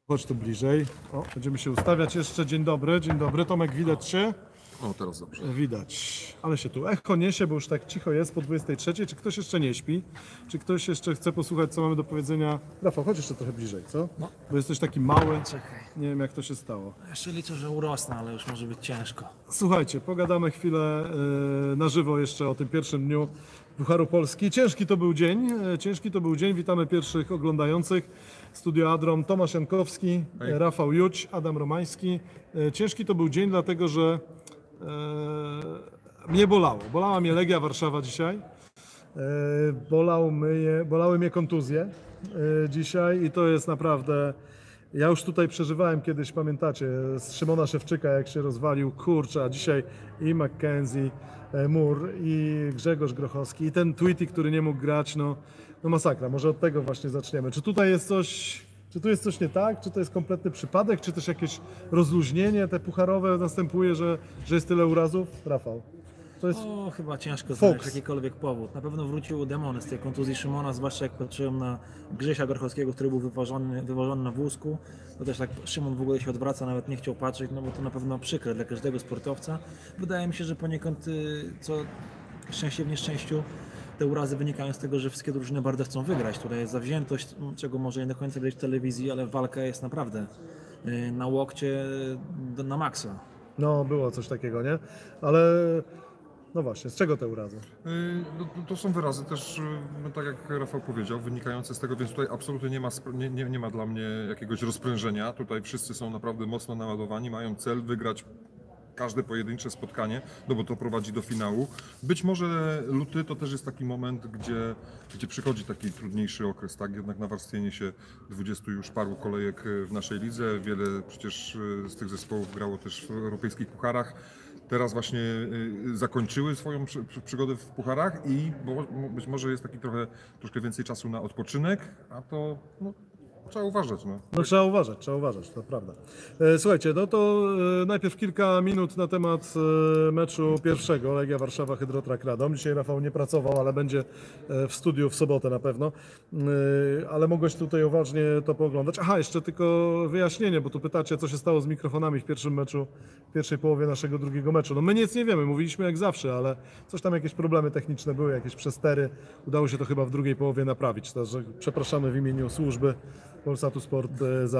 Chodź tu bliżej. O, będziemy się ustawiać jeszcze. Dzień dobry, dzień dobry. Tomek, widać Cię? O, teraz dobrze. Widać. Ale się tu echo niesie, bo już tak cicho jest po 23. Czy ktoś jeszcze nie śpi? Czy ktoś jeszcze chce posłuchać, co mamy do powiedzenia? Rafał, chodź jeszcze trochę bliżej, co? No. Bo jesteś taki mały. Czekaj, Nie wiem, jak to się stało. jeszcze liczę, że urosnę, ale już może być ciężko. Słuchajcie, pogadamy chwilę na żywo jeszcze o tym pierwszym dniu Pucharu Polski. Ciężki to był dzień, Witamy pierwszych oglądających. Studio Adrom, Tomasz Jankowski, Hej. Rafał Juć, Adam Romański. Ciężki to był dzień, dlatego że mnie bolało. Bolała mnie Legia Warszawa dzisiaj. Bolały mnie kontuzje dzisiaj i to jest naprawdę... Ja już tutaj przeżywałem kiedyś, pamiętacie, z Szymona Szewczyka, jak się rozwalił, kurczę, a dzisiaj i McKenzie, Mur, i Grzegorz Grochowski, i ten Tweety, który nie mógł grać, no masakra. Może od tego właśnie zaczniemy. Czy tutaj jest coś, czy tu jest coś nie tak? Czy to jest kompletny przypadek? Czy też jakieś rozluźnienie te pucharowe następuje, że jest tyle urazów? Rafał. To jest... O, chyba ciężko Fox. znaleźć jakikolwiek powód. Na pewno wróciły demony z tej kontuzji Szymona, zwłaszcza jak patrzyłem na Grzesia Grochowskiego, który był wyważony na wózku. To też tak Szymon w ogóle się odwraca, nawet nie chciał patrzeć, no bo to na pewno przykre dla każdego sportowca. Wydaje mi się, że poniekąd, co szczęście w nieszczęściu, te urazy wynikają z tego, że wszystkie drużyny bardzo chcą wygrać. Tutaj jest zawziętość, czego może nie do końca widać w telewizji, ale walka jest naprawdę na łokcie na maksa. No, było coś takiego, nie? Ale... No właśnie, z czego te urazy? To są wyrazy też, no tak jak Rafał powiedział, wynikające z tego, więc tutaj absolutnie nie ma dla mnie jakiegoś rozprężenia. Tutaj wszyscy są naprawdę mocno naładowani, mają cel wygrać każde pojedyncze spotkanie, no bo to prowadzi do finału. Być może luty to też jest taki moment, gdzie przychodzi taki trudniejszy okres, tak? Jednak nawarstwienie się 20 już paru kolejek w naszej lidze. Wiele przecież z tych zespołów grało też w europejskich pucharach. Teraz właśnie zakończyły swoją przygodę w pucharach i być może jest taki troszkę więcej czasu na odpoczynek, a to no, trzeba uważać. No trzeba uważać, to prawda. Słuchajcie, no to najpierw kilka minut na temat meczu pierwszego, Legia Warszawa Hydrotrak Radom. Dzisiaj Rafał nie pracował, ale będzie w studiu w sobotę na pewno. Ale mogłeś tutaj uważnie to pooglądać. Aha, jeszcze tylko wyjaśnienie, bo tu pytacie, co się stało z mikrofonami w pierwszym meczu, w pierwszej połowie naszego drugiego meczu. No my nic nie wiemy, mówiliśmy jak zawsze, ale coś tam, jakieś problemy techniczne były, jakieś przestery. Udało się to chyba w drugiej połowie naprawić. Także przepraszamy w imieniu służby Polsatu Sport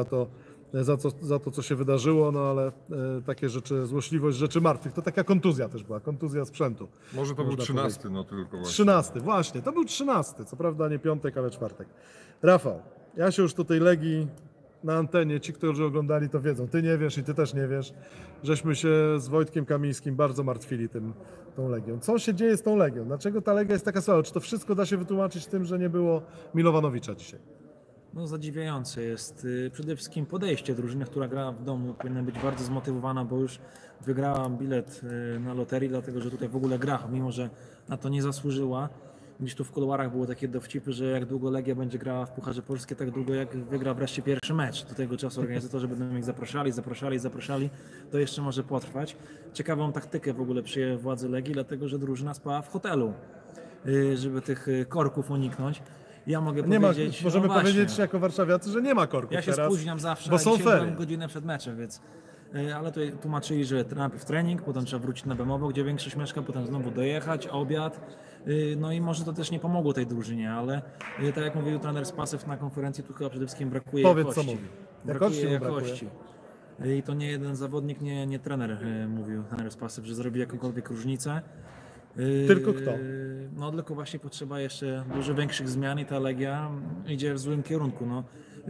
za to, co się wydarzyło, no ale takie rzeczy, złośliwość rzeczy martwych, to taka kontuzja też była, kontuzja sprzętu. Może to był Można 13, powiedzieć. no tylko właśnie. 13, właśnie, to był 13, co prawda nie piątek, ale czwartek. Rafał, ja się już tutaj Legii na antenie, ci, którzy oglądali to wiedzą, ty nie wiesz i ty też nie wiesz, żeśmy się z Wojtkiem Kamińskim bardzo martwili tą Legią. Co się dzieje z tą Legią? Dlaczego ta Legia jest taka słaba? Czy to wszystko da się wytłumaczyć tym, że nie było Milowanowicza dzisiaj? No zadziwiające jest przede wszystkim podejście drużyny, która gra w domu. Powinna być bardzo zmotywowana, bo już wygrała bilet na loterii, dlatego że tutaj w ogóle gra, mimo że na to nie zasłużyła. Gdzieś tu w kuluarach były takie dowcipy, że jak długo Legia będzie grała w Pucharze Polskie, tak długo jak wygra wreszcie pierwszy mecz. Do tego czasu organizatorzy będą ich zapraszali, to jeszcze może potrwać. Ciekawą taktykę w ogóle przyjęły władze Legii, dlatego że drużyna spała w hotelu, żeby tych korków uniknąć. Ja mogę powiedzieć, możemy no właśnie, powiedzieć jako warszawiacy, że nie ma korków ja się teraz, spóźniam zawsze, bo a są dzisiaj ferie. byłem godzinę przed meczem, więc... Ale tutaj tłumaczyli, że najpierw trening, potem trzeba wrócić na Bemowo, gdzie większość mieszka, potem znowu dojechać, obiad. No i może to też nie pomogło tej drużynie, ale tak jak mówił trener Spasew na konferencji, tu chyba przede wszystkim brakuje Powiedz, jakości. co mówi. Brakuje Jakości mu jakości. I to nie jeden zawodnik, nie trener mówił, trener Spasew, że zrobi jakąkolwiek różnicę. Tylko kto? No tylko właśnie potrzeba jeszcze dużo większych zmian i ta Legia idzie w złym kierunku. No.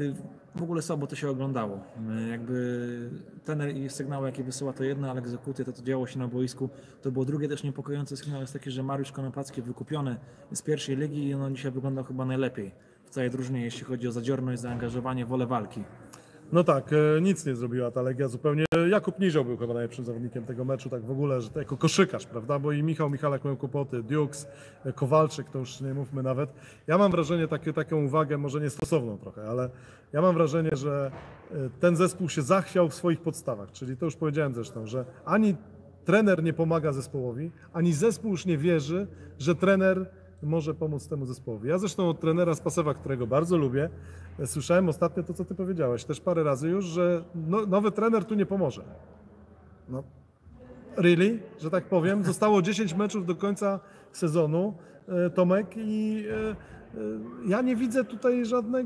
W ogóle słabo to się oglądało. Jakby trener i sygnały, jakie wysyła, to jedna, ale egzekucja, to działo się na boisku. To było drugie też niepokojące sygnał jest taki, że Mariusz Konopacki wykupiony z pierwszej ligi i on dzisiaj wyglądał chyba najlepiej w całej drużynie, jeśli chodzi o zadziorność, zaangażowanie, wolę walki. No tak, nic nie zrobiła ta Legia zupełnie. Jakub Nizioł był chyba najlepszym zawodnikiem tego meczu, tak w ogóle, że to jako koszykarz, prawda? Bo i Michał Michalak miał kłopoty, Dukes, Kowalczyk, to już nie mówmy nawet. Ja mam wrażenie, taką uwagę, może niestosowną trochę, ale ja mam wrażenie, że ten zespół się zachwiał w swoich podstawach, czyli to już powiedziałem zresztą, że ani trener nie pomaga zespołowi, ani zespół już nie wierzy, że trener może pomóc temu zespołowi. Ja zresztą od trenera Spasewa, którego bardzo lubię, słyszałem ostatnio to, co ty powiedziałeś, też parę razy już, że nowy trener tu nie pomoże. No, really, że tak powiem. Zostało 10 meczów do końca sezonu, Tomek, i ja nie widzę tutaj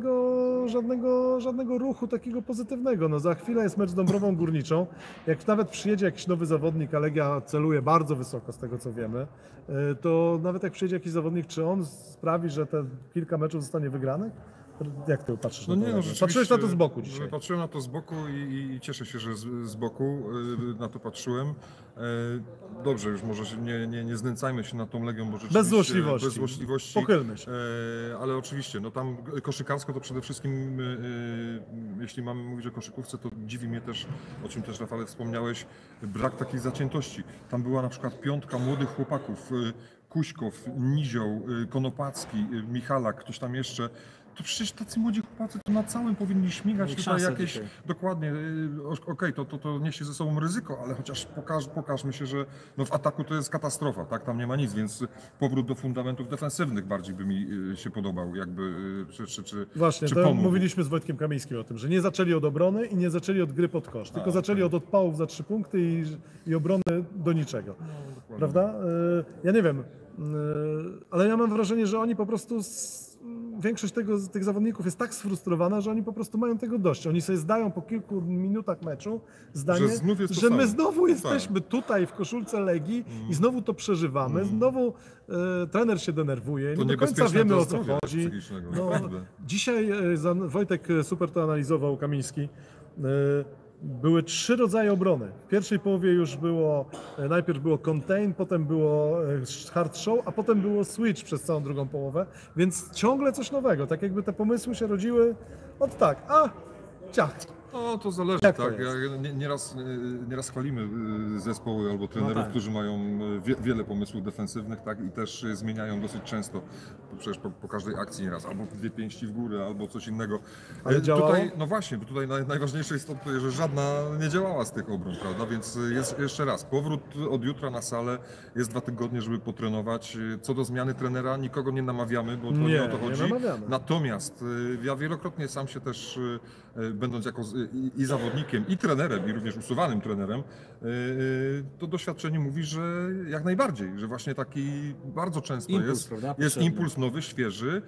żadnego ruchu takiego pozytywnego. No, za chwilę jest mecz z Dąbrową Górniczą. Jak nawet przyjedzie jakiś nowy zawodnik, a Legia celuje bardzo wysoko z tego, co wiemy, to nawet jak przyjedzie jakiś zawodnik, czy on sprawi, że te kilka meczów zostanie wygranych? Jak ty patrzysz na to? Patrzyłeś na to z boku dzisiaj. Patrzyłem na to z boku i cieszę się, że z boku na to patrzyłem. Dobrze, już może nie znęcajmy się nad tą Legią, bo rzeczywiście... Bez złośliwości. Pochylmy się. Ale oczywiście, no tam koszykarsko to przede wszystkim, jeśli mamy mówić o koszykówce, to dziwi mnie też, o czym też Rafale wspomniałeś, brak takiej zaciętości. Tam była na przykład 5 młodych chłopaków, Kuśkow, Nizioł, Konopacki, Michalak, ktoś tam jeszcze. To przecież tacy młodzi chłopacy to na całym powinni śmigać tutaj jakieś... Dzisiaj. Dokładnie, okej, to niesie ze sobą ryzyko, ale chociaż pokażmy się, że no w ataku to jest katastrofa, tak? Tam nie ma nic, więc powrót do fundamentów defensywnych bardziej by mi się podobał, jakby, Właśnie, czy to pomógł. mówiliśmy z Wojtkiem Kamińskim o tym, że nie zaczęli od obrony i nie zaczęli od gry pod kosz, tylko zaczęli od odpałów za 3 punkty i obrony do niczego, prawda? Ja nie wiem, ale ja mam wrażenie, że oni po prostu... Większość tych zawodników jest tak sfrustrowana, że oni po prostu mają tego dość. Oni sobie zdają po kilku minutach meczu zdanie, że my znowu jesteśmy tutaj w koszulce Legii i znowu to przeżywamy. Znowu trener się denerwuje. Nie do końca wiemy, o co chodzi. No, dzisiaj Wojtek super to analizował, Kamiński. Były 3 rodzaje obrony. W pierwszej połowie już najpierw było contain, potem było hard show, a potem było switch przez całą drugą połowę, więc ciągle coś nowego, tak jakby te pomysły się rodziły od tak, ciach. No to zależy, Jak tak? to jest? Nieraz chwalimy zespoły albo trenerów, którzy mają wiele pomysłów defensywnych, tak? I też zmieniają dosyć często, przecież po każdej akcji nieraz, albo 2 pięści w górę, albo coś innego. Ale działało? No właśnie, bo tutaj najważniejsze jest to, że żadna nie działała z tych obron, prawda? Więc jest jeszcze raz, powrót od jutra na salę, jest 2 tygodnie, żeby potrenować. Co do zmiany trenera, nikogo nie namawiamy, bo to nie o to chodzi. namawiamy. Natomiast ja wielokrotnie sam się też, będąc jako i zawodnikiem, i trenerem, i również usuwanym trenerem, to doświadczenie mówi, że jak najbardziej, że właśnie taki bardzo często jest impuls nowy, świeży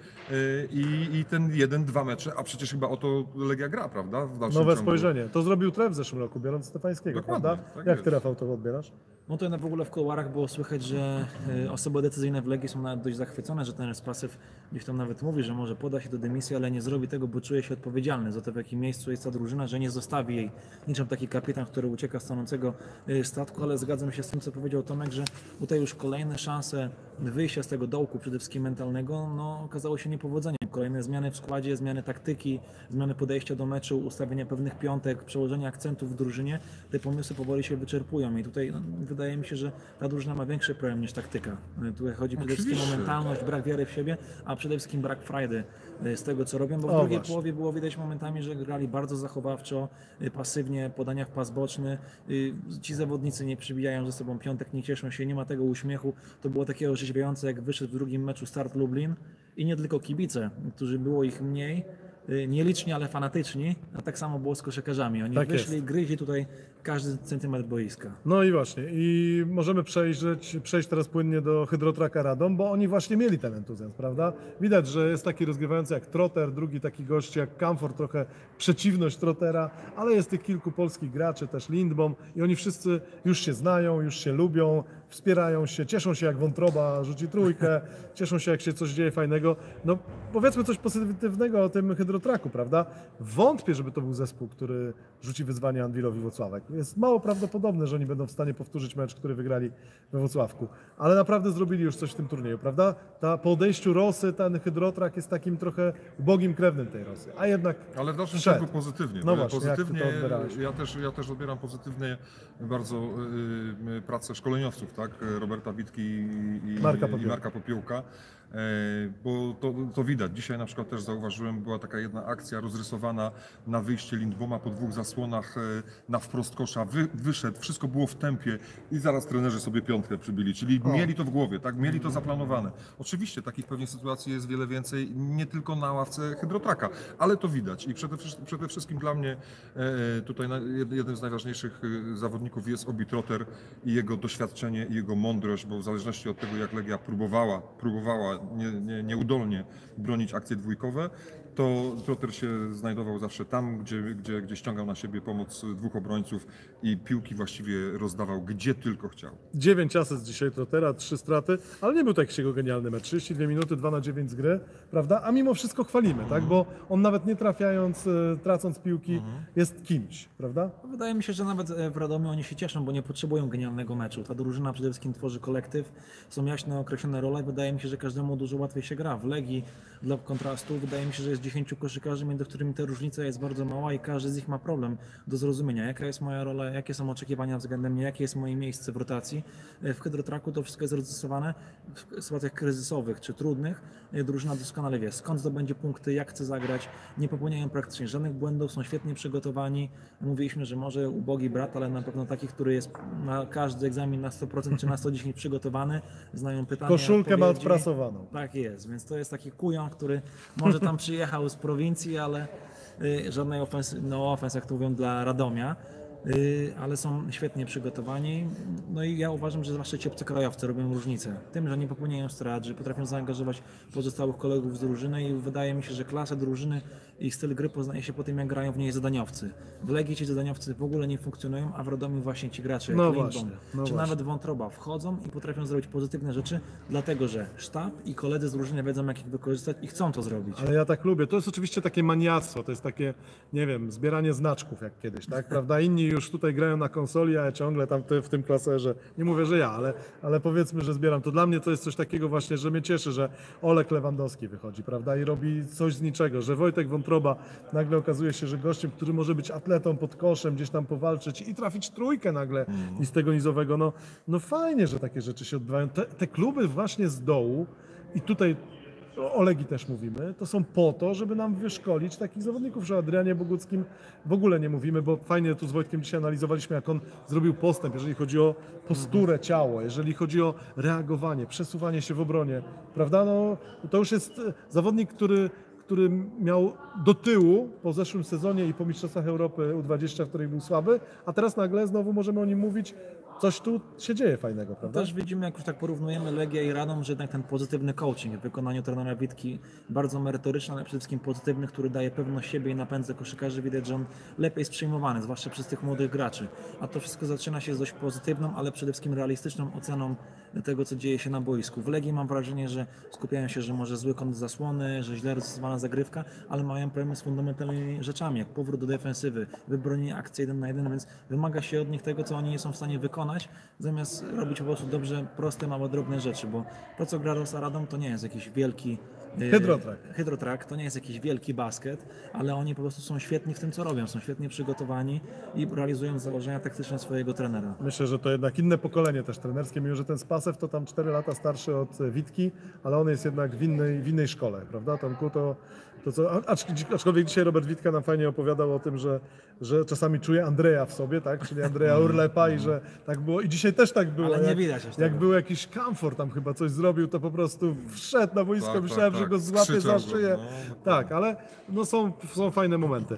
i ten 1-2 mecze, a przecież chyba o to Legia gra, prawda? W dalszym Nowe ciągu. spojrzenie. To zrobił Tref w zeszłym roku, biorąc Stefańskiego, Dokładnie, prawda? tak Jak jest. ty, Rafał, to odbierasz? No to w ogóle w kuluarach było słychać, że osoby decyzyjne w Legii są nawet dość zachwycone, że ten Spasew gdzieś tam nawet mówi, że może poda się do dymisji, ale nie zrobi tego, bo czuje się odpowiedzialny za to, w jakim miejscu jest ta drużyna, że nie zostawi jej niczym taki kapitan, który ucieka z tonącego statku, ale zgadzam się z tym, co powiedział Tomek, że tutaj już kolejne szanse wyjścia z tego dołku, przede wszystkim mentalnego, no okazało się niepowodzeniem. Kolejne zmiany w składzie, zmiany taktyki, zmiany podejścia do meczu, ustawienia pewnych piątek, przełożenia akcentów w drużynie, te pomysły powoli się wyczerpują i tutaj wydaje mi się, że ta drużyna ma większy problem niż taktyka. Tutaj chodzi przede wszystkim o mentalność, brak wiary w siebie, a przede wszystkim brak frajdy z tego, co robią, bo w drugiej połowie było widać momentami, że grali bardzo zachowawczo, pasywnie, podania w pas boczny. Ci zawodnicy nie przybijają ze sobą piątek, nie cieszą się, nie ma tego uśmiechu. To było takie orzeźwiające, jak wyszedł w drugim meczu Start Lublin i nie tylko kibice, którzy było ich mniej, nieliczni, ale fanatyczni, a tak samo było z koszykarzami. Oni Tak wyszli, jest. gryźli tutaj każdy centymetr boiska. No i właśnie, i możemy przejść teraz płynnie do Hydrotraka Radom, bo oni właśnie mieli ten entuzjazm, prawda? Widać, że jest taki rozgrywający jak Trotter, drugi taki gość jak Kamfor, trochę przeciwność Trottera, ale jest tych kilku polskich graczy, też Lindbom i oni wszyscy już się znają, już się lubią, wspierają się, cieszą się jak Wątroba rzuci trójkę, cieszą się jak się coś dzieje fajnego. No powiedzmy coś pozytywnego o tym Hydrotraku, prawda? Wątpię, żeby to był zespół, który rzuci wyzwanie Anwilowi Włocławek. Jest mało prawdopodobne, że oni będą w stanie powtórzyć mecz, który wygrali we Włocławku. Ale naprawdę zrobili już coś w tym turnieju, prawda? Po odejściu Rosy ten Hydrotrak jest takim trochę ubogim krewnym tej Rosy. A jednak ale w dalszym wszedł. ciągu pozytywnie. No właśnie, pozytywnie jak ty to odbierałeś? ja też odbieram pozytywnie bardzo pracę szkoleniowców, tak? Roberta Witki i Marka Popiołka. Marka Popiołka. bo to widać. Dzisiaj na przykład też zauważyłem, była taka jedna akcja rozrysowana na wyjście Lindboma po 2 zasłonach na wprost kosza, wyszedł, wszystko było w tempie i zaraz trenerzy sobie 5 przybili, czyli mieli to w głowie, tak, mieli to zaplanowane. Oczywiście takich pewnie sytuacji jest wiele więcej, nie tylko na ławce Hydrotraka, ale to widać i przede wszystkim dla mnie tutaj jednym z najważniejszych zawodników jest Obi Trotter i jego doświadczenie i jego mądrość, bo w zależności od tego, jak Legia próbowała nieudolnie bronić akcje dwójkowe, to Trotter się znajdował zawsze tam, gdzie ściągał na siebie pomoc 2 obrońców i piłki właściwie rozdawał gdzie tylko chciał. 9 asyst dzisiaj Trottera, 3 straty, ale nie był to jakiś jego genialny mecz. 32 minuty, 2 na 9 z gry, prawda? A mimo wszystko chwalimy, tak? Bo on nawet nie trafiając, tracąc piłki, jest kimś, prawda? Wydaje mi się, że nawet w Radomiu oni się cieszą, bo nie potrzebują genialnego meczu. Ta drużyna przede wszystkim tworzy kolektyw, są jaśno określone role. Wydaje mi się, że każdemu dużo łatwiej się gra. W Legii dla kontrastu wydaje mi się, że jest 10 koszykarzy, między którymi ta różnica jest bardzo mała i każdy z nich ma problem do zrozumienia, jaka jest moja rola, jakie są oczekiwania względem mnie, jakie jest moje miejsce w rotacji. W Hydrotraku to wszystko jest rozrysowane w sytuacjach kryzysowych czy trudnych. Drużyna doskonale wie, skąd zdobędzie punkty, jak chce zagrać, nie popełniają praktycznie żadnych błędów, są świetnie przygotowani. Mówiliśmy, że może ubogi brat, ale na pewno taki, który jest na każdy egzamin na 100% czy na 110 przygotowany, znają pytania, Koszulkę ma odpowiedzi. odprasowaną. Tak jest, więc to jest taki kujon, który może tam przyjechał z prowincji, ale żadnej ofensy, no offense, jak to mówią, dla Radomia, ale są świetnie przygotowani. No i ja uważam, że zwłaszcza ci obcokrajowcy robią różnicę. Tym, że nie popełniają strat, że potrafią zaangażować pozostałych kolegów z drużyny i wydaje mi się, że klasę drużyny i styl gry poznaje się po tym, jak grają w niej zadaniowcy. W Legii ci zadaniowcy w ogóle nie funkcjonują, a w Radomiu właśnie ci gracze jak No Lindbom, właśnie, czy właśnie. nawet Wątroba wchodzą i potrafią zrobić pozytywne rzeczy, dlatego że sztab i koledzy z drużyny wiedzą, jak ich wykorzystać i chcą to zrobić. Ale ja tak lubię. To jest oczywiście takie maniactwo, to jest takie, nie wiem, zbieranie znaczków jak kiedyś, tak? Prawda? Inni już tutaj grają na konsoli, a ja ciągle tam w tym klaserze. Nie mówię, że ja, ale powiedzmy, że zbieram. To dla mnie to jest coś takiego właśnie, że mnie cieszy, że Olek Lewandowski wychodzi, prawda? I robi coś z niczego, że Wojtek Wątroba nagle okazuje się, że gościem, który może być atletą pod koszem, gdzieś tam powalczyć i trafić trójkę nagle i z tego nizowego. No fajnie, że takie rzeczy się odbywają. Te kluby właśnie z dołu i tutaj o Legii też mówimy, to są po to, żeby nam wyszkolić takich zawodników, że o Adrianie Boguckim w ogóle nie mówimy, bo fajnie tu z Wojtkiem dzisiaj analizowaliśmy, jak on zrobił postęp, jeżeli chodzi o posturę ciała, jeżeli chodzi o reagowanie, przesuwanie się w obronie, prawda? No, to już jest zawodnik, który miał do tyłu po zeszłym sezonie i po Mistrzostwach Europy U20, w której był słaby, a teraz nagle znowu możemy o nim mówić. Coś tu się dzieje fajnego, prawda? Też widzimy, jak już tak porównujemy Legię i Radom, że jednak ten pozytywny coaching w wykonaniu trenera Witki bardzo merytoryczny, ale przede wszystkim pozytywny, który daje pewność siebie i napędza koszykarzy. Widać, że on lepiej jest przyjmowany, zwłaszcza przez tych młodych graczy. A to wszystko zaczyna się z dość pozytywną, ale przede wszystkim realistyczną oceną tego, co dzieje się na boisku. W Legii mam wrażenie, że skupiają się, że może zły kąt zasłony, że źle rozrysowana zagrywka, ale mają problemy z fundamentalnymi rzeczami, jak powrót do defensywy, wybronienie akcji 1 na 1, więc wymaga się od nich tego, co oni nie są w stanie wykonać, zamiast robić po prostu dobrze proste, małe, drobne rzeczy, bo to, co gra Rosa Radom, to nie jest jakiś wielki Hydrotrack to nie jest jakiś wielki basket, ale oni po prostu są świetni w tym, co robią, są świetnie przygotowani i realizują założenia taktyczne swojego trenera. Myślę, że to jednak inne pokolenie też trenerskie, mimo że ten Spasew to tam 4 lata starszy od Witki, ale on jest jednak w innej szkole, prawda? Tomku, aczkolwiek dzisiaj Robert Witka nam fajnie opowiadał o tym, że czasami czuje Andrzeja w sobie, tak? Czyli Andrzeja Urlepa i że tak było. I dzisiaj też tak było. Ale nie widać aż jak tego. był jakiś kamfor, tam chyba coś zrobił, to po prostu wszedł na boisko, Tak, myślałem, tak, że go tak. złapie za Skrzyczał go, szyję. no. Tak, ale no są fajne momenty.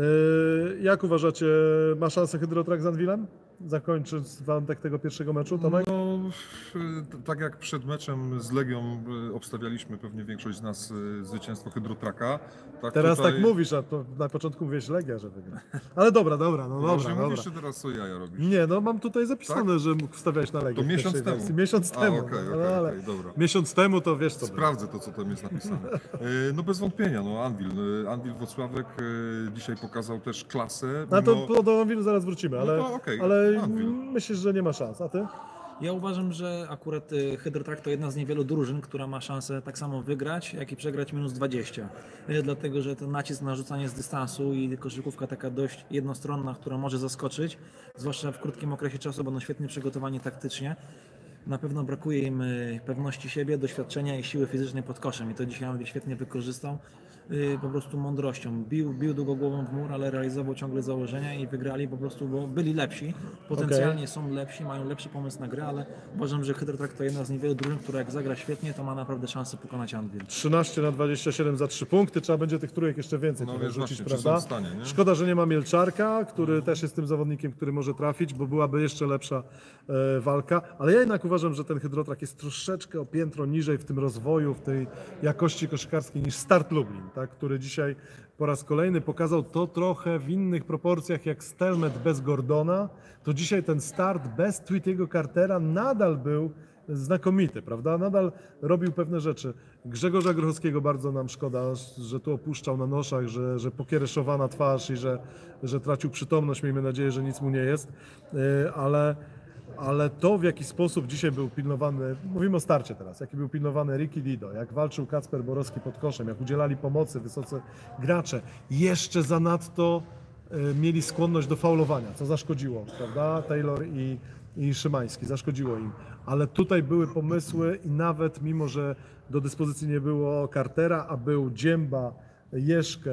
Jak uważacie, ma szansę Hydrotrack z Anwilem? Zakończyć wątek tego pierwszego meczu, Tomek? No, tak jak przed meczem z Legią obstawialiśmy pewnie większość z nas zwycięstwo Hydrotraka. Tak Teraz tutaj... tak mówisz, a to na początku mówiłeś Legia, że wygra. Ale dobra. Właśnie mówisz, czy teraz co jaja robisz? Nie, no mam tutaj zapisane, że mógł wstawiać na Legię. To w miesiąc pierwszej temu. wersji. Miesiąc temu. Okej, ale dobra. miesiąc temu to wiesz co. Sprawdzę to, co tam jest napisane. No bez wątpienia, no Anwil. Anwil Włocławek dzisiaj pokazał też klasę. No to do Anwilu zaraz wrócimy, ale, No to okej, ale Anwil. myślisz, że nie ma szans, a ty? Ja uważam, że akurat Hydrotrack to jedna z niewielu drużyn, która ma szansę tak samo wygrać, jak i przegrać minus 20. Dlatego, że ten nacisk na rzucanie z dystansu i koszykówka taka dość jednostronna, która może zaskoczyć, zwłaszcza w krótkim okresie czasu, będą świetnie przygotowani taktycznie. Na pewno brakuje im pewności siebie, doświadczenia i siły fizycznej pod koszem i to dzisiaj Anwil świetnie wykorzystał. Po prostu mądrością. Bił długo głową w mur, ale realizował ciągle założenia i wygrali po prostu, bo byli lepsi. Potencjalnie są lepsi, mają lepszy pomysł na grę, ale uważam, że Hydrotrack to jedna z niewielu drużyn, która jak zagra świetnie, to ma naprawdę szansę pokonać Anwil. 13-27 za 3 punkty, trzeba będzie tych trójek jeszcze więcej No trochę wiesz rzucić, właśnie, czy prawda? są w stanie, nie? Szkoda, że nie ma Mielczarka, który też jest tym zawodnikiem, który może trafić, bo byłaby jeszcze lepsza walka, ale ja jednak uważam, że ten Hydrotrack jest troszeczkę o piętro niżej w tym rozwoju, w tej jakości koszykarskiej niż Start Lublin, tak? Który dzisiaj po raz kolejny pokazał to trochę w innych proporcjach jak Stelmet bez Gordona, to dzisiaj ten Start bez Tweetiego Cartera nadal był znakomity, prawda? Nadal robił pewne rzeczy. Grzegorza Grochowskiego bardzo nam szkoda, że tu opuszczał na noszach, że pokiereszowana twarz i że tracił przytomność. Miejmy nadzieję, że nic mu nie jest, ale to, w jaki sposób dzisiaj był pilnowany, mówimy o starcie teraz, jaki był pilnowany Ricky Dido, jak walczył Kacper Borowski pod koszem, jak udzielali pomocy wysocy gracze, jeszcze zanadto mieli skłonność do faulowania, co zaszkodziło, prawda? Taylor i Szymański, zaszkodziło im. Ale tutaj były pomysły i nawet mimo, że do dyspozycji nie było Cartera, a był Dzięba, Jeszkę,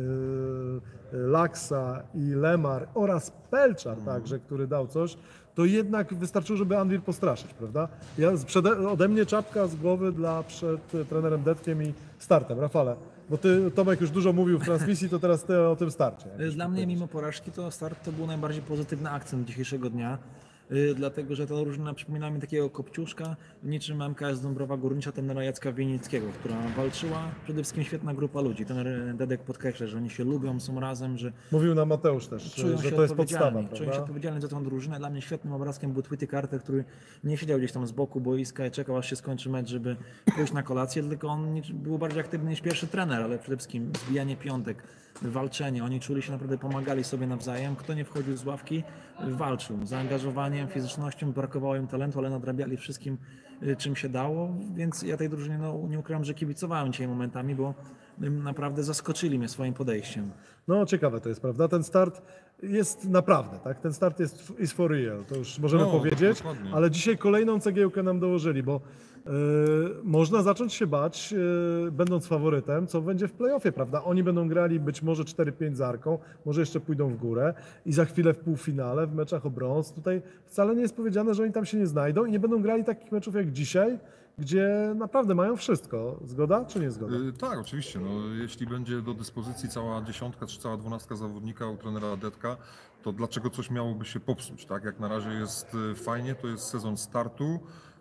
Laksa i Lemar oraz Pelczar także, który dał coś, to jednak wystarczyło, żeby Anwil postraszyć, prawda? Ode mnie czapka z głowy przed trenerem Detkiem i Startem. Rafale, bo ty, Tomek, już dużo mówił w transmisji, to teraz ty o tym starcie. Dla mnie mimo porażki to Start to był najbardziej pozytywny akcent dzisiejszego dnia. Dlatego, że ta drużyna przypomina mi takiego kopciuszka, niczym MKS Dąbrowa Górnicza trenera Jacka Wienickiego, która walczyła. Przede wszystkim świetna grupa ludzi. Trener Dedek podkreśla, że oni się lubią, są razem, że mówił nam Mateusz też, że to jest podstawa. Czują się odpowiedzialni za tą drużynę. Dla mnie świetnym obrazkiem był Tweety Carter, który nie siedział gdzieś tam z boku boiska i czekał, aż się skończy mecz, żeby pójść na kolację, tylko on był bardziej aktywny niż pierwszy trener, ale przede wszystkim zbijanie piątek, walczenie. Oni czuli się naprawdę, pomagali sobie nawzajem. Kto nie wchodził z ławki, walczył. Zaangażowaniem, fizycznością, brakowało im talentu, ale nadrabiali wszystkim, czym się dało. Więc ja tej drużynie, nie ukrywam, że kibicowałem dzisiaj momentami, bo naprawdę zaskoczyli mnie swoim podejściem. No ciekawe to jest, prawda? Ten start jest naprawdę, tak? Ten start is for real, to już możemy powiedzieć, dokładnie. ale dzisiaj kolejną cegiełkę nam dołożyli, bo można zacząć się bać, będąc faworytem, co będzie w playoffie, prawda? Oni będą grali być może 4-5 z Arką, może jeszcze pójdą w górę i za chwilę w półfinale, w meczach o brąz. Tutaj wcale nie jest powiedziane, że oni tam się nie znajdą i nie będą grali takich meczów jak dzisiaj, gdzie naprawdę mają wszystko. Zgoda czy nie zgoda? Tak, oczywiście. No, jeśli będzie do dyspozycji cała dziesiątka czy cała 12 zawodnika u trenera Detka, to dlaczego coś miałoby się popsuć? Tak? Jak na razie jest fajnie, to jest sezon startu.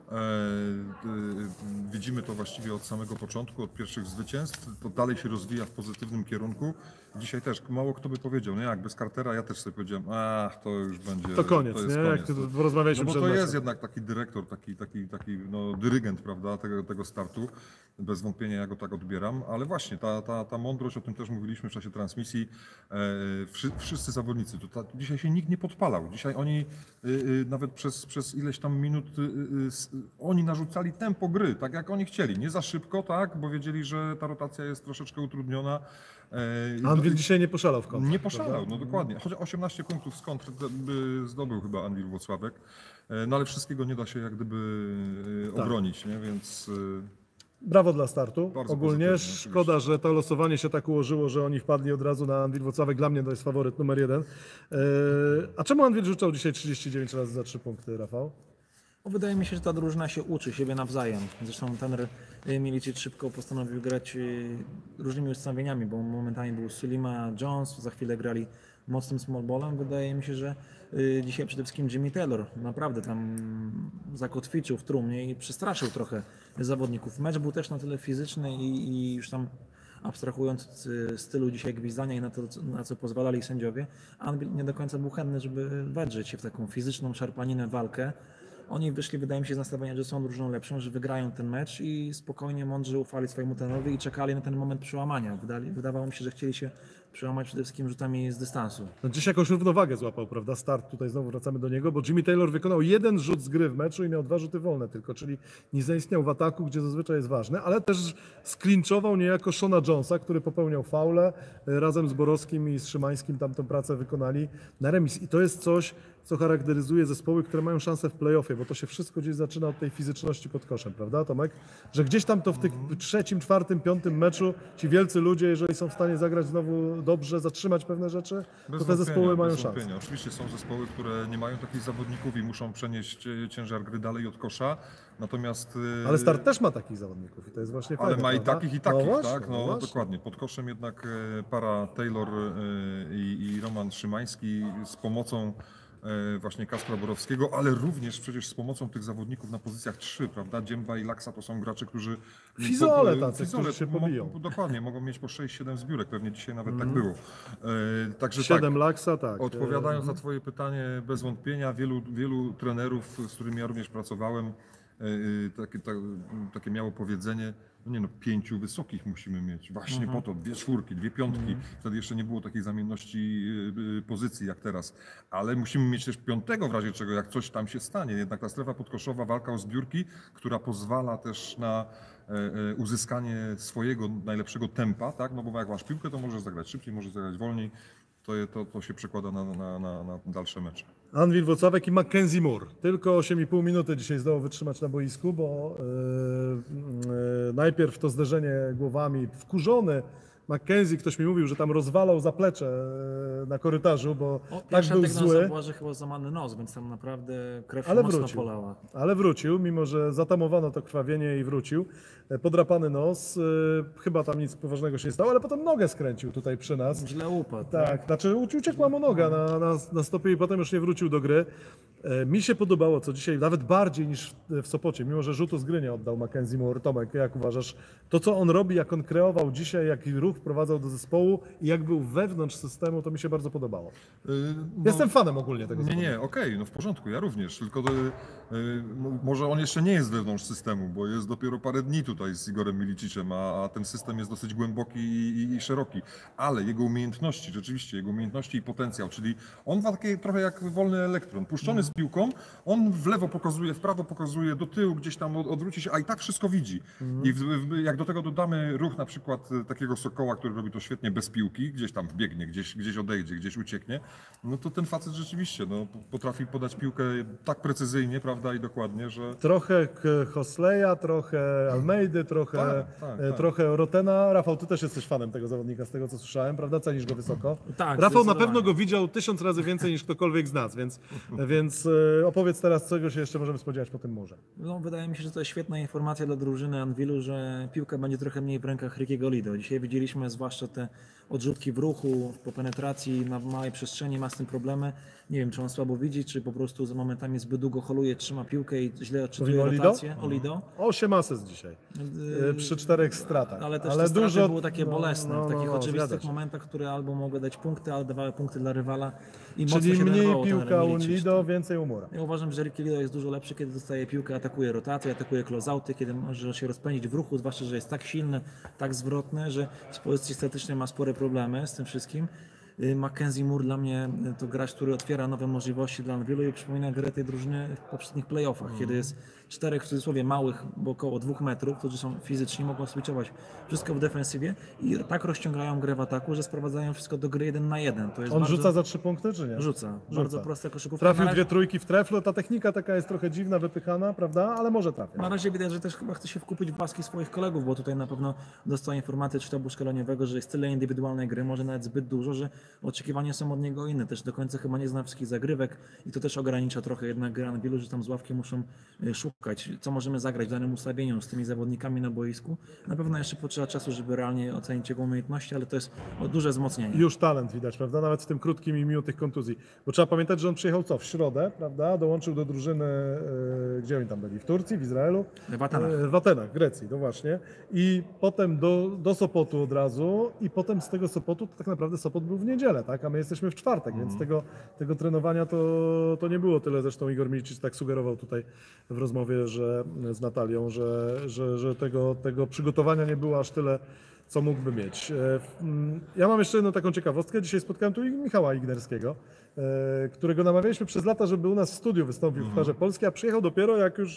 Widzimy to właściwie od samego początku, od pierwszych zwycięstw. To dalej się rozwija w pozytywnym kierunku. Dzisiaj też mało kto by powiedział, nie, jak bez Cartera, ja też sobie powiedziałem, to już będzie. To koniec, jest nie? Koniec. Jak rozmawialiśmy No bo przed to meczem. jest jednak taki dyrektor, taki dyrygent, prawda, tego startu. Bez wątpienia ja go tak odbieram, ale właśnie ta mądrość, o tym też mówiliśmy w czasie transmisji, wszyscy zawodnicy, dzisiaj się nikt nie podpalał. Dzisiaj oni nawet przez ileś tam minut oni narzucali tempo gry, tak jak oni chcieli. Nie za szybko, tak, bo wiedzieli, że ta rotacja jest troszeczkę utrudniona. Anwil dzisiaj nie poszalał w kontrze. Nie poszalał, no dokładnie. Chociaż 18 punktów z kontr zdobył chyba Anwil Włocławek, no ale wszystkiego nie da się jak gdyby obronić, nie? Więc Brawo dla startu. Bardzo Ogólnie pozytywnie, szkoda, że to losowanie się tak ułożyło, że oni wpadli od razu na Anwil Włocławek. Dla mnie to jest faworyt numer 1. A czemu Anwil rzucał dzisiaj 39 razy za 3 punkty, Rafał? Wydaje mi się, że ta drużyna się uczy siebie nawzajem. Zresztą trener Milicic szybko postanowił grać różnymi ustawieniami, bo momentami był Sulima, Jones, za chwilę grali mocnym small ballem. Wydaje mi się, że dzisiaj przede wszystkim Jimmy Taylor naprawdę tam zakotwiczył w trumnie i przestraszył trochę zawodników. Mecz był też na tyle fizyczny i już tam abstrahując od stylu dzisiaj gwizdania i na co pozwalali sędziowie, Anwil nie do końca był chętny, żeby wedrzeć się w taką fizyczną szarpaninę walkę. Oni wyszli, wydaje mi się, z nastawienia, że są drużyną lepszą, że wygrają ten mecz i spokojnie, mądrze ufali swojemu trenerowi i czekali na ten moment przełamania. Wydawało mi się, że chcieli się przełamać przede wszystkim rzutami z dystansu. No dziś jakąś równowagę złapał, prawda? Start, tutaj znowu wracamy do niego, bo Jimmy Taylor wykonał jeden rzut z gry w meczu i miał 2 rzuty wolne tylko, czyli nie zaistniał w ataku, gdzie zazwyczaj jest ważny, ale też sklinczował niejako Shona Jonesa, który popełniał faule, razem z Borowskim i z Szymańskim tamtą pracę wykonali na remis. I to jest coś, co charakteryzuje zespoły, które mają szansę w play-offie, bo to się wszystko gdzieś zaczyna od tej fizyczności pod koszem, prawda Tomek? Że gdzieś tam to w tych 3., 4., 5. meczu ci wielcy ludzie, jeżeli są w stanie zagrać znowu dobrze, zatrzymać pewne rzeczy, to te zespoły mają szansę. Oczywiście są zespoły, które nie mają takich zawodników i muszą przenieść ciężar gry dalej od kosza, natomiast... Ale Start też ma takich zawodników i to jest właśnie fajne, Ale ma i prawda? takich, i takich, właśnie, tak? No właśnie. dokładnie. Pod koszem jednak para Taylor i Roman Szymański z pomocą właśnie Kacpra Borowskiego, ale również przecież z pomocą tych zawodników na pozycjach 3, prawda? Dzięba i Laksa to są gracze, którzy... Fizole tacy, którzy się pobiją. Dokładnie, mogą mieć po 6-7 zbiórek, pewnie dzisiaj nawet tak było. Także 7 tak, Laksa, tak. odpowiadając na twoje pytanie, bez wątpienia wielu trenerów, z którymi ja również pracowałem, takie miało powiedzenie, no nie no, 5 wysokich musimy mieć, właśnie po to, 2 czwórki, 2 piątki, wtedy jeszcze nie było takiej zamienności pozycji jak teraz, ale musimy mieć też 5 w razie czego, jak coś tam się stanie, jednak ta strefa podkoszowa, walka o zbiórki, która pozwala też na uzyskanie swojego najlepszego tempa, tak, no bo jak masz piłkę, to możesz zagrać szybciej, możesz zagrać wolniej, to się przekłada na dalsze mecze. Anwil Włocławek i Mackenzie Moore. Tylko 8,5 minuty dzisiaj zdołał wytrzymać na boisku, bo najpierw to zderzenie głowami, wkurzony Mackenzie, ktoś mi mówił, że tam rozwalał zaplecze na korytarzu, bo tak był zły. Była, że chyba złamany nos, więc tam naprawdę krew Ale mocno wrócił. polała. Ale wrócił, mimo że zatamowano to krwawienie i wrócił. Podrapany nos, chyba tam nic poważnego się nie stało, ale potem nogę skręcił tutaj przy nas. Źle upadł. Tak, znaczy uciekła mu noga na stopie i potem już nie wrócił do gry. Mi się podobało, co dzisiaj nawet bardziej niż w Sopocie, mimo że rzutu z gry nie oddał Mackenzie Moore. Tomek, jak uważasz, to co on robi, jak on kreował dzisiaj, jaki ruch wprowadzał do zespołu i jak był wewnątrz systemu, to mi się bardzo podobało. Jestem fanem ogólnie tego zespołu. Nie, okej, no w porządku, ja również, tylko może on jeszcze nie jest wewnątrz systemu, bo jest dopiero parę dni tutaj z Igorem Miliciczem, a ten system jest dosyć głęboki i szeroki, ale jego umiejętności, rzeczywiście, jego umiejętności i potencjał, czyli on ma takie trochę jak wolny elektron, puszczony z piłką, on w lewo pokazuje, w prawo pokazuje, do tyłu gdzieś tam odwróci się, a i tak wszystko widzi. I jak do tego dodamy ruch na przykład takiego Sokoła, który robi to świetnie bez piłki, gdzieś tam wbiegnie, gdzieś odejdzie, gdzieś ucieknie, no to ten facet rzeczywiście potrafi podać piłkę tak precyzyjnie, prawda, i dokładnie, że... Trochę Hosleya, trochę Almeidy, trochę Rotena. Rafał, ty też jesteś fanem tego zawodnika, z tego co słyszałem, prawda? Cenisz go wysoko. Tak, Rafał na zdecydowanie. pewno go widział 1000 razy więcej niż ktokolwiek z nas, więc opowiedz teraz, czego się jeszcze możemy spodziewać po tym murze. No, wydaje mi się, że to jest świetna informacja dla drużyny Anwilu, że piłka będzie trochę mniej w rękach Rickiego Lido. Dzisiaj widzieliśmy zwłaszcza te odrzutki w ruchu, po penetracji na małej przestrzeni, ma z tym problemy. Nie wiem, czy on słabo widzi, czy po prostu za momentami zbyt długo holuje, trzyma piłkę i źle odczytuje Mówimy o rotację. Olido. 8 asyst dzisiaj, przy 4 stratach. Ale też te straty były takie bolesne, w takich zgadza oczywistych się. momentach, które albo mogły dać punkty, ale dawały punkty dla rywala. I mocno Czyli się mniej denerwował ten piłka u Milicic. Lido, więcej u Mura. Ja uważam, że Ricky Lido jest dużo lepszy, kiedy dostaje piłkę, atakuje rotację, atakuje closeouty, kiedy może się rozpędzić w ruchu, zwłaszcza, że jest tak silny, tak zwrotny, że z pozycji statycznej ma spore problemy z tym wszystkim. Mackenzie Moore dla mnie to gracz, który otwiera nowe możliwości dla Anwilu i przypomina grę tej drużyny w poprzednich playoffach, kiedy jest 4 w cudzysłowie małych, bo około 2 metrów, którzy są fizyczni, mogą switchować wszystko w defensywie i tak rozciągają grę w ataku, że sprowadzają wszystko do gry 1 na 1. To jest On bardzo... rzuca za 3 punkty, czy nie? Rzuca. Bardzo prosta koszykówka. Trafił Na razie- 2 trójki w treflu, ta technika taka jest trochę dziwna, wypychana, prawda? Ale może trafiać. Na razie widać, że też chyba chce się wkupić w łaski swoich kolegów, bo tutaj na pewno dostał informację od sztabu szkoleniowego, że jest tyle indywidualnej gry, może nawet zbyt dużo, że oczekiwania są od niego inne. Też do końca chyba nie zna wszystkich zagrywek i to też ogranicza trochę jednak grę Anwilu, że tam z ławki muszą szukać, co możemy zagrać w danym ustawieniu z tymi zawodnikami na boisku. Na pewno jeszcze potrzeba czasu, żeby realnie ocenić jego umiejętności, ale to jest duże wzmocnienie. Już talent widać, prawda? Nawet w tym krótkim i mimo tych kontuzji. Bo trzeba pamiętać, że on przyjechał w środę, prawda? Dołączył do drużyny, gdzie oni tam byli? W Turcji, w Izraelu? W Atenach. W Atenach, Grecji, no właśnie. I potem do Sopotu od razu i potem z tego Sopotu, to tak naprawdę Sopot był w niedzielę, tak? A my jesteśmy w czwartek, więc tego trenowania to nie było tyle. Zresztą Igor Milicic tak sugerował tutaj w rozmowie z Natalią, że tego przygotowania nie było aż tyle, co mógłby mieć. Ja mam jeszcze jedną taką ciekawostkę. Dzisiaj spotkałem tu Michała Ignerskiego, którego namawialiśmy przez lata, żeby u nas w studiu wystąpił w Pucharze Polski, a przyjechał dopiero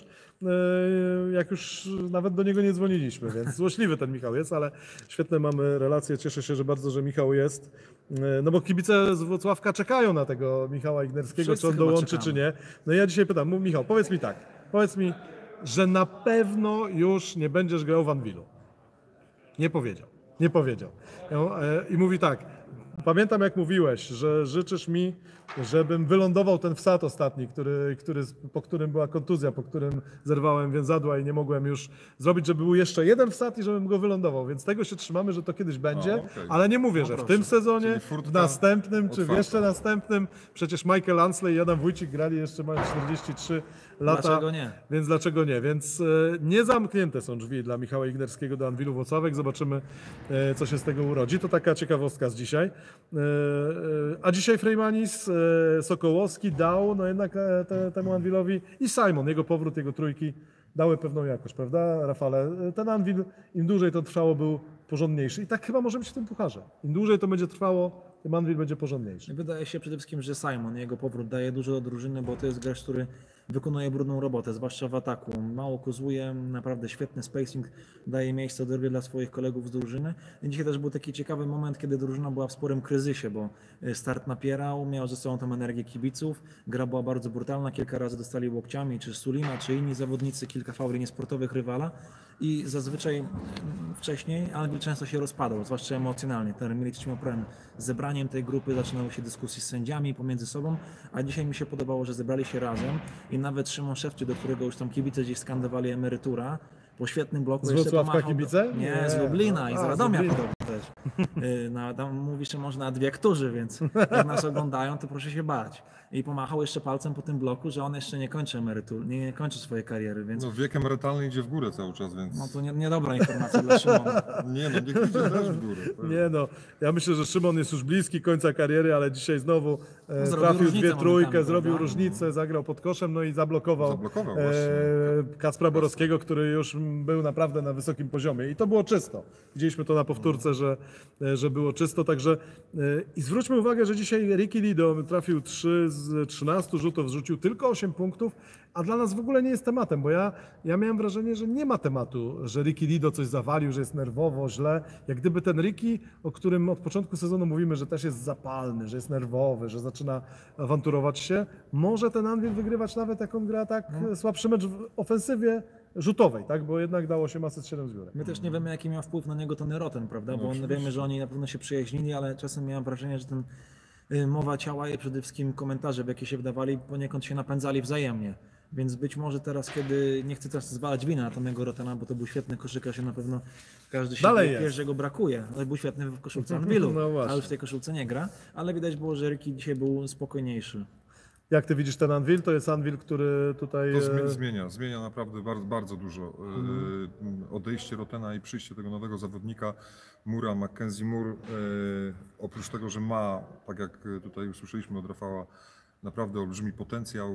jak już nawet do niego nie dzwoniliśmy, więc złośliwy ten Michał jest, ale świetne mamy relacje. Cieszę się, że bardzo, że Michał jest. No bo kibice z Włocławka czekają na tego Michała Ignerskiego, Wszyscy czy on chyba dołączy, czekamy. czy nie. No i ja dzisiaj pytam, Michał, powiedz mi tak, powiedz mi, że na pewno już nie będziesz grał w Anwilu. Nie powiedział. Nie powiedział. I mówi tak, pamiętam jak mówiłeś, że życzysz mi, żebym wylądował ten wsad ostatni, po którym była kontuzja, po którym zerwałem więzadła i nie mogłem już zrobić, żeby był jeszcze jeden wsad i żebym go wylądował. Więc tego się trzymamy, że to kiedyś będzie, okej. ale nie mówię, że w tym sezonie, Czyli w furtka następnym, czy w otwarta. jeszcze następnym. Przecież Michael Ansley i Adam Wójcik grali jeszcze mają 43 lata. Dlaczego nie? Więc dlaczego nie? Więc nie zamknięte są drzwi dla Michała Ignerskiego do Anwilu Włocławek. Zobaczymy, co się z tego urodzi. To taka ciekawostka z dzisiaj. A dzisiaj Frejmanis, Sokołowski dał no jednak temu Anwilowi i Simon, jego powrót, jego trójki dały pewną jakość, prawda, Rafale? Ten Anwil, im dłużej to trwało, był porządniejszy. I tak chyba może być w tym pucharze. Im dłużej to będzie trwało, tym Anwil będzie porządniejszy. Wydaje się przede wszystkim, że Simon, jego powrót daje dużo do drużyny, bo to jest gracz, który wykonuje brudną robotę, zwłaszcza w ataku. Mało kozuje, naprawdę świetny spacing, daje miejsce do gry dla swoich kolegów z drużyny. I dzisiaj też był taki ciekawy moment, kiedy drużyna była w sporym kryzysie, bo start napierał, miał ze sobą tą energię kibiców, gra była bardzo brutalna, kilka razy dostali łokciami, czy Sulima, czy inni zawodnicy, kilka fauli niesportowych rywala. I zazwyczaj wcześniej Anwil często się rozpadał, zwłaszcza emocjonalnie. Ten Milicic miał problem z zebraniem tej grupy, zaczynały się dyskusje z sędziami pomiędzy sobą, a dzisiaj mi się podobało, że zebrali się razem i nawet Szymon Szewczyk, do którego już tam kibice gdzieś skandowali emerytura, po świetnym bloku Z jeszcze Włocławka pomachał kibice? Nie, z Lublina i z A, z Radomia Lublina. podobno też. No, tam mówi, że można dwie aktorzy, więc jak nas oglądają, to proszę się bać. I pomachał jeszcze palcem po tym bloku, że on jeszcze nie kończy emerytur, nie kończy swojej kariery, więc No, wiek emerytalny idzie w górę cały czas, więc... no to niedobra informacja dla Szymona. Nie no, niech idzie też w górę. Nie no, ja myślę, że Szymon jest już bliski końca kariery, ale dzisiaj znowu zrobił trafił różnicę dwie trójkę, momentami, zrobił prawda? różnicę, zagrał pod koszem, no i zablokował, Zablokował właśnie. Kacpra Borowskiego, który już był naprawdę na wysokim poziomie. I to było czysto. Widzieliśmy to na powtórce, że było czysto, także i zwróćmy uwagę, że dzisiaj Ricky Lido trafił 3 z 13 rzutów, zrzucił tylko 8 punktów, a dla nas w ogóle nie jest tematem, bo ja miałem wrażenie, że nie ma tematu, że Ricky Lido coś zawalił, że jest nerwowo, źle. Jak gdyby ten Ricky, o którym od początku sezonu mówimy, że też jest zapalny, że jest nerwowy, że zaczyna awanturować się, może ten Anwil wygrywać nawet jak on gra tak słabszy mecz w ofensywie rzutowej, tak? Bo jednak dało się masę 7 z biurem. My też nie wiemy, jaki miał wpływ na niego Tony Rotten, prawda? Bo wiemy, że oni na pewno się przyjaźnili, ale czasem miałem wrażenie, że ten mowa ciała i przede wszystkim komentarze, w jakie się wdawali, poniekąd się napędzali wzajemnie. Więc być może teraz, kiedy nie chcę teraz zwalać winy na Tonego Rottena, bo to był świetny koszykarz i na pewno każdy się Dalej wie, jest. że go brakuje. Ale był świetny w koszulce Anwilu, No właśnie. ale już w tej koszulce nie gra. Ale widać było, że Ricky dzisiaj był spokojniejszy. Jak ty widzisz ten Anwil? To jest Anwil, który tutaj... To zmienia naprawdę bardzo, bardzo dużo. Odejście Rottena i przyjście tego nowego zawodnika, Mura, Mackenzie Moore, oprócz tego, że ma, tak jak tutaj usłyszeliśmy od Rafała, naprawdę olbrzymi potencjał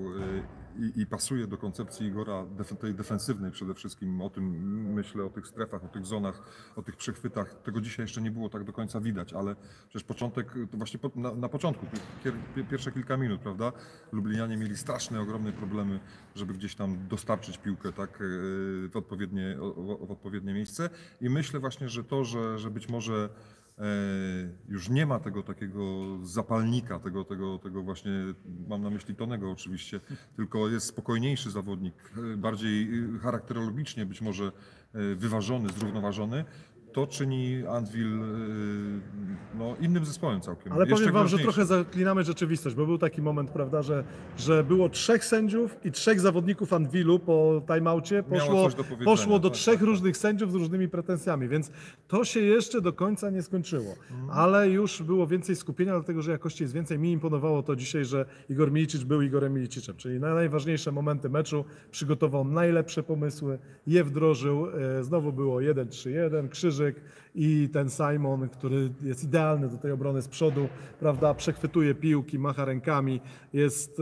i pasuje do koncepcji Igora, tej defensywnej przede wszystkim. O tym myślę, o tych strefach, o tych zonach, o tych przechwytach. Tego dzisiaj jeszcze nie było tak do końca widać, ale przecież początek, to właśnie na początku, pierwsze kilka minut, prawda? Lublinianie mieli straszne, ogromne problemy, żeby gdzieś tam dostarczyć piłkę tak, w odpowiednie miejsce. I myślę właśnie, że to, że być może już nie ma tego takiego zapalnika, tego właśnie, mam na myśli Tonego oczywiście, tylko jest spokojniejszy zawodnik, bardziej charakterologicznie być może wyważony, zrównoważony. To czyni Anwil no, innym zespołem całkiem. Ale powiem Jeszcze wam, że groźniejszym. trochę zaklinamy rzeczywistość, bo był taki moment, prawda, że było 3 sędziów i 3 zawodników Anwilu po timeoutie Miało coś do powiedzenia, poszło do tak, 3 tak, tak. różnych sędziów z różnymi pretensjami, więc to się jeszcze do końca nie skończyło. Ale już było więcej skupienia, dlatego że jakości jest więcej. Mi imponowało to dzisiaj, że Igor Milicic był Igorem Milicicem, czyli na najważniejsze momenty meczu przygotował najlepsze pomysły, je wdrożył. Znowu było 1-3-1, krzyżyk i ten Simon, który jest idealny do tej obrony z przodu, prawda, przechwytuje piłki, macha rękami, jest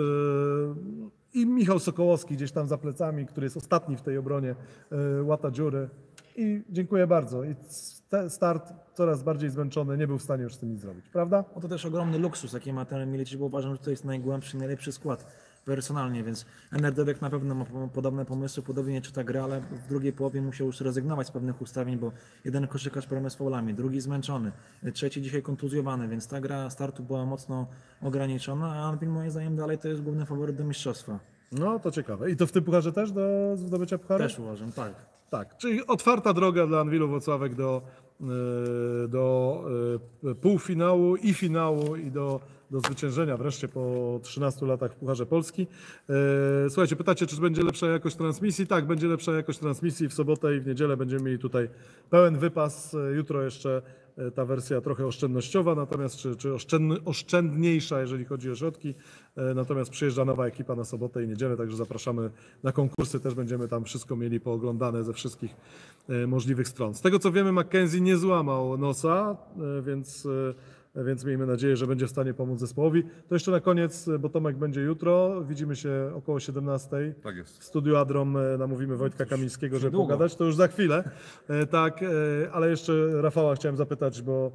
i Michał Sokołowski gdzieś tam za plecami, który jest ostatni w tej obronie, łata dziury. i dziękuję bardzo. I start coraz bardziej zmęczony, nie był w stanie już z tym nic zrobić, prawda? No to też ogromny luksus, jaki ma ten Milić, bo uważam, że to jest najgłębszy, najlepszy skład personalnie, więc Enerdenek na pewno ma podobne pomysły, podobnie czyta grę, ale w drugiej połowie musiał już rezygnować z pewnych ustawień, bo jeden koszykarz problem z faulami, drugi zmęczony, trzeci dzisiaj kontuzjowany, więc ta gra startu była mocno ograniczona, a Anwil moim zdaniem dalej to jest główny faworyt do mistrzostwa. No to ciekawe. I to w tym pucharze też do zdobycia pucharu? Też uważam, tak. Tak, czyli otwarta droga dla Anwilu Włocławek do półfinału i finału i do zwyciężenia wreszcie po 13 latach w Pucharze Polski. Słuchajcie, pytacie, czy będzie lepsza jakość transmisji? Tak, będzie lepsza jakość transmisji w sobotę i w niedzielę będziemy mieli tutaj pełen wypas. Jutro jeszcze ta wersja trochę oszczędnościowa, natomiast czy oszczędniejsza, jeżeli chodzi o środki. Natomiast przyjeżdża nowa ekipa na sobotę i niedzielę, także zapraszamy na konkursy. Też będziemy tam wszystko mieli pooglądane ze wszystkich możliwych stron. Z tego co wiemy, Mackenzie nie złamał nosa, więc miejmy nadzieję, że będzie w stanie pomóc zespołowi. To jeszcze na koniec, bo Tomek będzie jutro. Widzimy się około 17:00. Tak jest. W studiu Adrom namówimy Wojtka Kamińskiego, żeby niedługo. pogadać. To już za chwilę. Tak, ale jeszcze Rafała chciałem zapytać, bo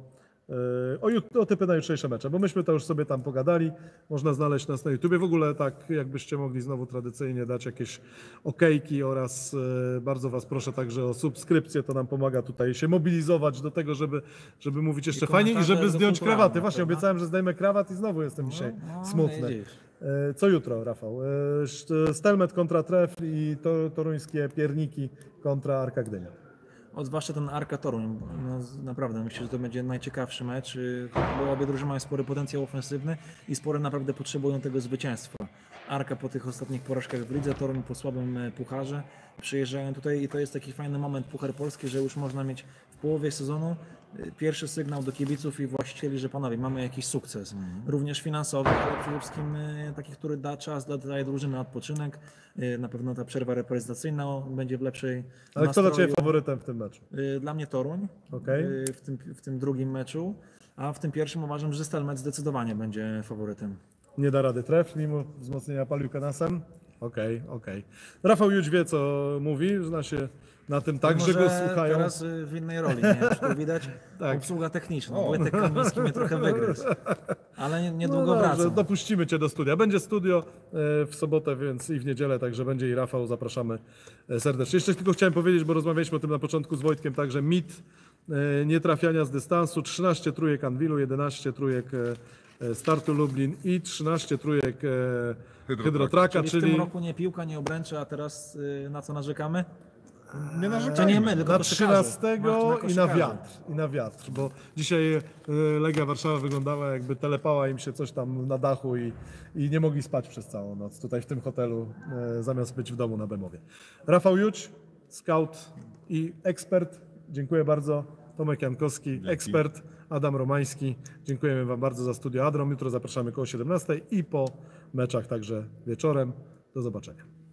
o typy na jutrzejsze mecze, bo myśmy to już sobie tam pogadali. Można znaleźć nas na YouTubie. W ogóle tak, jakbyście mogli znowu tradycyjnie dać jakieś okejki oraz bardzo Was proszę także o subskrypcję. To nam pomaga tutaj się mobilizować do tego, żeby mówić jeszcze fajnie i komentarze żeby zdjąć kulturalne, krawaty. Właśnie prawda? obiecałem, że zdejmę krawat i znowu jestem dzisiaj No, smutny. widzisz. Co jutro, Rafał? Stelmet kontra Tref i toruńskie pierniki kontra Arka Gdynia. Zwłaszcza ten Arka Toruń, no, naprawdę myślę, że to będzie najciekawszy mecz, bo obie drużyny mają spory potencjał ofensywny i spore naprawdę potrzebują tego zwycięstwa. Arka po tych ostatnich porażkach w lidze, Toruń po słabym pucharze przyjeżdżają tutaj i to jest taki fajny moment Puchar Polski, że już można mieć w połowie sezonu pierwszy sygnał do kibiców i właścicieli, że panowie, mamy jakiś sukces. Również finansowy, ale przede wszystkim taki, który da czas, daje drużyny na odpoczynek. Na pewno ta przerwa reprezentacyjna będzie w lepszej Ale kto dla nastroju. Ciebie faworytem w tym meczu? Dla mnie Toruń Okej. w tym drugim meczu, a w tym pierwszym uważam, że Stelmet zdecydowanie będzie faworytem. Nie da rady Tref, mimo wzmocnienia Paliukanasem? Okej. Rafał Judź wie, co mówi, zna się na tym tak, że go Może słuchają. teraz w innej roli, nie? Czy tu widać Tak. obsługa techniczna. Wojtek Kamiński mnie trochę wygryzł, ale niedługo No dobrze, wracam. dopuścimy Cię do studia. Będzie studio w sobotę, więc i w niedzielę, także będzie i Rafał, zapraszamy serdecznie. Jeszcze tylko chciałem powiedzieć, bo rozmawialiśmy o tym na początku z Wojtkiem, także mit nietrafiania z dystansu, 13 trójek Anwilu, 11 trójek Startu Lublin i 13 trójek Hydrotraka, Czyli w tym roku nie piłka, nie obręczy, a teraz na co narzekamy? Nie To narzekajmy. nie my, tylko na koszykarze. 13 koszykarzy. i na wiatr, bo dzisiaj Legia Warszawa wyglądała jakby telepała im się coś tam na dachu i nie mogli spać przez całą noc tutaj w tym hotelu, zamiast być w domu na Bemowie. Rafał Judź, scout i ekspert, dziękuję bardzo. Tomek Jankowski, ekspert, Adam Romański. Dziękujemy Wam bardzo za studio Adrom. Jutro zapraszamy koło 17:00 i po meczach także wieczorem. Do zobaczenia.